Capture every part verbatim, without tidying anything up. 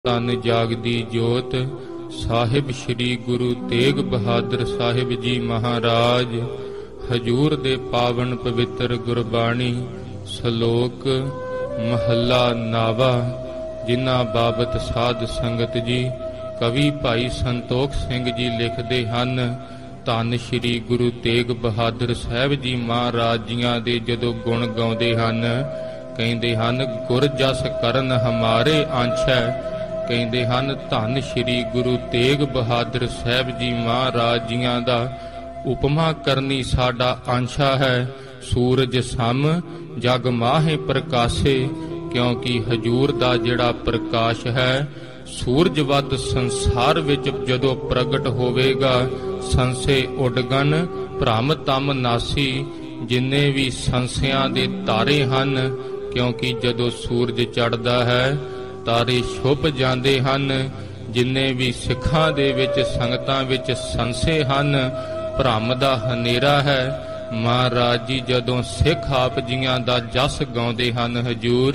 ਧੰਨ ਜਾਗਦੀ ਜੋਤ ਸਾਹਿਬ ਸ਼੍ਰੀ ਗੁਰੂ ਤੇਗ ਬਹਾਦਰ ਸਾਹਿਬ ਜੀ ਮਹਾਰਾਜ ਹਜੂਰ ਦੇ ਪਾਵਨ ਪਵਿੱਤਰ ਗੁਰਬਾਣੀ ਸ਼ਲੋਕ ਮਹੱਲਾ ਨਾਵਾ ਜਿਨ੍ਹਾਂ ਬਾਬਤ ਸਾਧ ਸੰਗਤ ਜੀ ਕਵੀ ਭਾਈ ਸੰਤੋਖ ਸਿੰਘ ਜੀ ਲਿਖਦੇ ਹਨ। ਧੰਨ ਸ਼੍ਰੀ ਗੁਰੂ ਤੇਗ ਬਹਾਦਰ ਸਾਹਿਬ ਜੀ ਮਹਾਰਾਜ ਜੀਆਂ ਦੇ ਜਦੋਂ ਗੁਣ ਗਾਉਂਦੇ ਹਨ ਕਹਿੰਦੇ ਹਨ ਗੁਰ ਜਸ ਕਰਨ ਹਮਾਰੇ ਆਂਛੈ। ਕਹਿੰਦੇ ਹਨ ਧੰਨ ਸ਼੍ਰੀ ਗੁਰੂ ਤੇਗ ਬਹਾਦਰ ਸਾਹਿਬ ਜੀ ਮਹਾਰਾਜ ਜੀਆਂ ਦਾ ਉਪਮਾ ਕਰਨੀ ਸਾਡਾ ਆਂਛਾ ਹੈ। ਸੂਰਜ ਸਮ ਜਗ ਮਾਹੇ ਪ੍ਰਕਾਸ਼ੇ, ਕਿਉਂਕਿ ਹਜੂਰ ਦਾ ਜਿਹੜਾ ਪ੍ਰਕਾਸ਼ ਹੈ ਸੂਰਜ ਵੱਧ ਸੰਸਾਰ ਵਿੱਚ ਜਦੋਂ ਪ੍ਰਗਟ ਹੋਵੇਗਾ ਸੰਸੇ ਉੱਡਗਨ ਭ੍ਰਮ ਤਮ ਨਾਸੀ। ਜਿੰਨੇ ਵੀ ਸੰਸਿਆਂ ਦੇ ਤਾਰੇ ਹਨ, ਕਿਉਂਕਿ ਜਦੋਂ ਸੂਰਜ ਚੜ੍ਹਦਾ ਹੈ ਤਾਰੇ ਛੁਪ ਜਾਂਦੇ ਹਨ। ਜਿੰਨੇ ਵੀ ਸਿੱਖਾਂ ਦੇ ਵਿੱਚ ਸੰਗਤਾਂ ਵਿੱਚ ਸੰਸੇ ਹਨ ਭ੍ਰਮ ਦਾ ਹਨੇਰਾ ਹੈ। ਮਹਾਰਾਜ ਜੀ ਜਦੋਂ ਸਿੱਖ ਆਪ ਜੀਆਂ ਦਾ ਜਸ ਗਾਉਂਦੇ ਹਨ ਹਜੂਰ,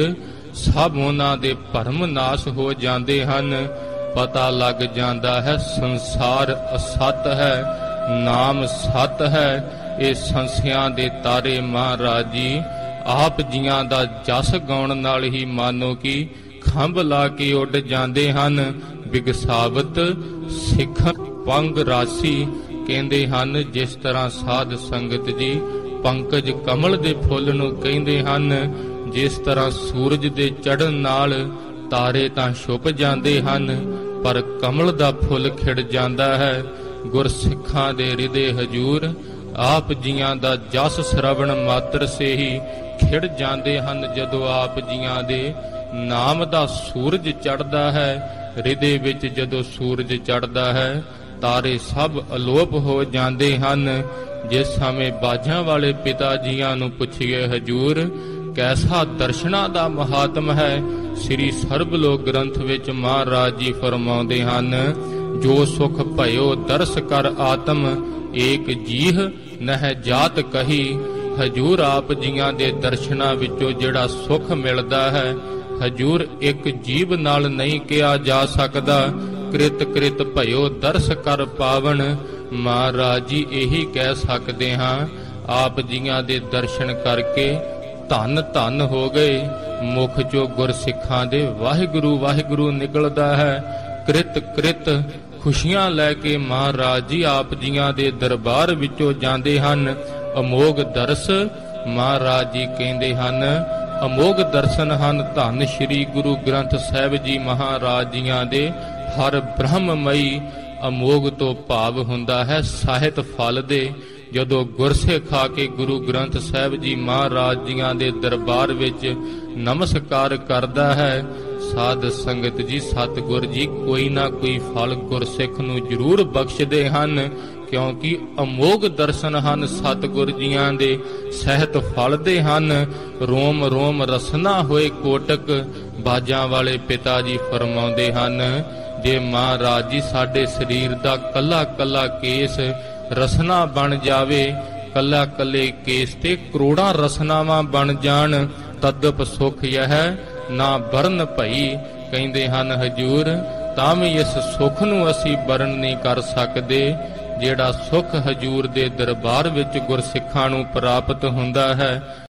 ਸਭ ਉਹਨਾਂ ਦੇ ਭਰਮ ਨਾਸ ਹੋ ਜਾਂਦੇ ਹਨ। ਪਤਾ ਲੱਗ ਜਾਂਦਾ ਹੈ ਸੰਸਾਰ ਅਸਤ ਹੈ, ਨਾਮ ਸਤ ਹੈ। ਇਹ ਸੰਸਿਆਂ ਦੇ ਤਾਰੇ ਮਹਾਰਾਜ ਜੀ ਆਪ ਜੀਆਂ ਦਾ ਜਸ ਗਾਉਣ ਨਾਲ ਹੀ ਮਾਨੋ ਕਿ ਖੰਭ ਲਾ ਕੇ ਉੱਡ ਜਾਂਦੇ ਹਨ। ਬਿਗਸਾਵਤ ਸਿੱਖ ਪੰਗ ਰਾਸੀ ਕਹਿੰਦੇ ਹਨ ਜਿਸ ਤਰ੍ਹਾਂ ਸਾਧ ਸੰਗਤ ਜੀ ਪੰਕਜ ਕਮਲ ਦੇ ਫੁੱਲ ਨੂੰ ਕਹਿੰਦੇ ਹਨ, ਜਿਸ ਤਰ੍ਹਾਂ ਸੂਰਜ ਦੇ ਚੜ੍ਹਨ ਨਾਲ ਤਾਰੇ ਤਾਂ ਛੁਪ ਜਾਂਦੇ ਹਨ ਪਰ ਕਮਲ ਦਾ ਫੁੱਲ ਖਿੜ ਜਾਂਦਾ ਹੈ। ਗੁਰਸਿੱਖਾਂ ਦੇ ਹਿਰਦੇ ਹਜੂਰ ਆਪ ਜੀਆਂ ਦਾ ਜਸ ਸ਼ਰਵਣ ਮਾਤਰ ਸੇ ਹੀ ਖਿੜ ਜਾਂਦੇ ਹਨ। ਜਦੋਂ ਆਪ ਜੀਆਂ ਦੇ ਨਾਮ ਦਾ ਸੂਰਜ ਚੜ੍ਹਦਾ ਹੈ, ਹਿਰਦੇ ਵਿੱਚ ਜਦੋਂ ਸੂਰਜ ਚੜ੍ਹਦਾ ਹੈ ਤਾਰੇ ਸਭ ਅਲੋਪ ਹੋ ਜਾਂਦੇ ਹਨ। ਜਿਸ ਸਮੇਂ ਬਾਝਾਂ ਵਾਲੇ ਪਿਤਾ ਜੀਆਂ ਨੂੰ ਪੁੱਛੀਏ ਹਜੂਰ ਕੈਸਾ ਦਰਸ਼ਨਾਂ ਦਾ ਮਹਾਤਮ ਹੈ, ਸ੍ਰੀ ਸਰਬਲੋਕ ਗ੍ਰੰਥ ਵਿੱਚ ਮਹਾਰਾਜ ਜੀ ਫਰਮਾਉਂਦੇ ਹਨ ਜੋ ਸੁਖ ਭਇਓ ਦਰਸ ਕਰ ਆਤਮ ਏਕ ਜੀਹ ਨਹਿ ਜਾਤ ਕਹੀ। ਹਜੂਰ ਆਪ ਜੀਆਂ ਦੇ ਦਰਸ਼ਨਾਂ ਵਿੱਚੋਂ ਜਿਹੜਾ ਸੁਖ ਮਿਲਦਾ ਹੈ ਹਜੂਰ ਇੱਕ ਜੀਵ ਨਾਲ ਨਹੀਂ ਕਿਹਾ ਜਾ ਸਕਦਾ। ਕ੍ਰਿਤ ਕ੍ਰਿਤ ਭਇਓ ਦਰਸ ਕਰ ਪਾਵਨ, ਮਹਾਰਾਜ ਜੀ ਇਹੀ ਕਹਿ ਸਕਦੇ ਹਾਂ ਆਪ ਜੀਆਂ ਦੇ ਦਰਸ਼ਨ ਕਰਕੇ ਧੰਨ ਧੰਨ ਹੋ ਗਏ। ਮੁਖ ਚੋਂ ਗੁਰਸਿੱਖਾਂ ਦੇ ਵਾਹਿਗੁਰੂ ਵਾਹਿਗੁਰੂ ਨਿਕਲਦਾ ਹੈ। ਕ੍ਰਿਤ ਕ੍ਰਿਤ ਖੁਸ਼ੀਆਂ ਲੈ ਕੇ ਮਹਾਰਾਜ ਜੀ ਆਪ ਜੀਆਂ ਦੇ ਦਰਬਾਰ ਵਿੱਚੋਂ ਜਾਂਦੇ ਹਨ। ਅਮੋਘ ਦਰਸ ਮਹਾਰਾਜ ਜੀ ਕਹਿੰਦੇ ਹਨ ਅਮੋਘ ਦਰਸ਼ਨ ਹਨ ਧੰਨ ਸ਼੍ਰੀ ਗੁਰੂ ਗ੍ਰੰਥ ਸਾਹਿਬ ਜੀ ਮਹਾਰਾਜ ਜੀਆਂ ਦੇ। ਹਰ ਬ੍ਰਹਮਮਈ ਅਮੋਘ ਤੋਂ ਭਾਵ ਹੁੰਦਾ ਹੈ ਸਾਹਿਤ ਫਲ ਦੇ। ਜਦੋਂ ਗੁਰਸਿੱਖ ਆ ਕੇ ਗੁਰੂ ਗ੍ਰੰਥ ਸਾਹਿਬ ਜੀ ਮਹਾਰਾਜ ਜੀਆਂ ਦੇ ਦਰਬਾਰ ਵਿੱਚ ਨਮਸਕਾਰ ਕਰਦਾ ਹੈ, ਸਾਧ ਸੰਗਤ ਜੀ ਸਤਿਗੁਰ ਜੀ ਕੋਈ ਨਾ ਕੋਈ ਫਲ ਗੁਰਸਿੱਖ ਨੂੰ ਜ਼ਰੂਰ ਬਖਸ਼ਦੇ ਹਨ, ਕਿਉਂਕਿ ਅਮੋਘ ਦਰਸ਼ਨ ਹਨ ਸਤਿਗੁਰ ਜੀਆਂ ਦੇ, ਸਹਿਤ ਫਲ ਦੇ ਹਨ। ਰੋਮ ਰੋਮ ਰਸਨਾ ਹੋਏ ਕੋਟਕ, ਬਾਜਾਂ ਵਾਲੇ ਪਿਤਾ ਜੀ ਫਰਮਾਉਂਦੇ ਹਨ ਜੇ ਮਹਾਰਾਜ ਜੀ ਸਾਡੇ ਸਰੀਰ ਦਾ ਕੱਲਾ ਕੱਲਾ ਕੇਸ ਰਸਨਾ ਬਣ ਜਾਵੇ, ਕੱਲਾ ਕੱਲੇ ਕੇਸ ਤੇ ਕਰੋੜਾਂ ਰਸਨਾਵਾਂ ਬਣ ਜਾਣ, ਤਦਪ ਸੁਖ ਯਹ ਨਾ ਬਰਨ ਭਈ। ਕਹਿੰਦੇ ਹਨ ਹਜੂਰ ਤਾਂ ਵੀ ਇਸ ਸੁਖ ਨੂੰ ਅਸੀਂ ਬਰਨ ਨਹੀਂ ਕਰ ਸਕਦੇ ਜਿਹੜਾ ਸੁਖ ਹਜੂਰ ਦੇ ਦਰਬਾਰ ਵਿੱਚ ਗੁਰਸਿੱਖਾਂ ਨੂੰ ਪ੍ਰਾਪਤ ਹੁੰਦਾ ਹੈ।